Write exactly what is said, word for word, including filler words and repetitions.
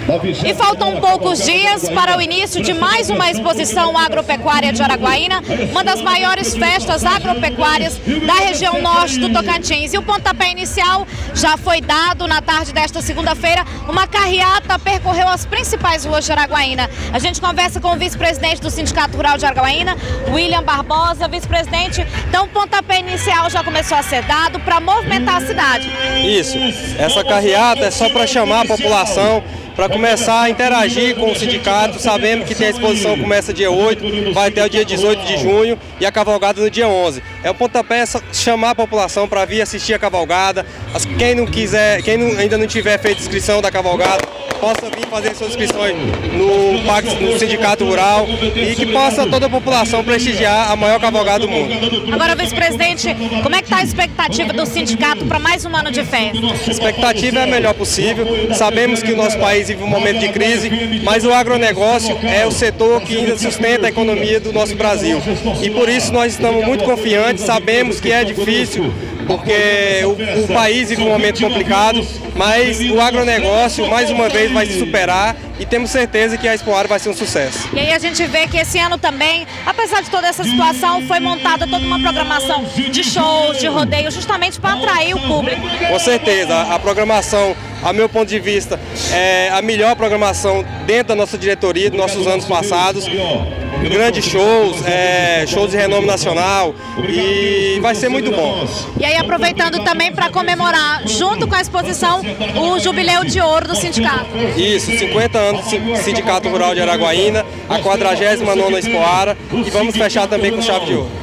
E faltam poucos dias para o início de mais uma exposição agropecuária de Araguaína, uma das maiores festas agropecuárias da região norte do Tocantins. E o pontapé inicial já foi dado na tarde desta segunda-feira. Uma carreata percorreu as principais ruas de Araguaína. A gente conversa com o vice-presidente do Sindicato Rural de Araguaína, William Barbosa. Vice-presidente, então o pontapé inicial já começou a ser dado para movimentar a cidade. Isso, essa carreata é só para chamar a população, para começar a interagir com o sindicato. Sabemos que tem a exposição, começa dia oito, vai até o dia dezoito de junho e a cavalgada no dia onze. É o pontapé, é chamar a população para vir assistir a cavalgada. Quem não quiser, quem não, ainda não tiver feito inscrição da cavalgada, possa vir fazer suas inscrições no, no Sindicato Rural e que possa toda a população prestigiar a maior cavalgada do mundo. Agora, vice-presidente, como é que está a expectativa do sindicato para mais um ano de festa? A expectativa é a melhor possível. Sabemos que o nosso país vive um momento de crise, mas o agronegócio é o setor que ainda sustenta a economia do nosso Brasil. E por isso nós estamos muito confiantes, sabemos que é difícil, porque o, o país vive um momento complicado, mas o agronegócio, mais uma vez, vai se superar e temos certeza que a Expo Agro vai ser um sucesso. E aí a gente vê que esse ano também, apesar de toda essa situação, foi montada toda uma programação de shows, de rodeio, justamente para atrair o público. Com certeza, a programação, a meu ponto de vista, é a melhor programação dentro da nossa diretoria, dos nossos anos passados. Grandes shows, é, shows de renome nacional, e vai ser muito bom. E aí, aproveitando também para comemorar, junto com a exposição, o Jubileu de Ouro do sindicato. Isso, cinquenta anos do Sindicato Rural de Araguaína, a quadragésima nona Expo Agro, e vamos fechar também com chave de ouro.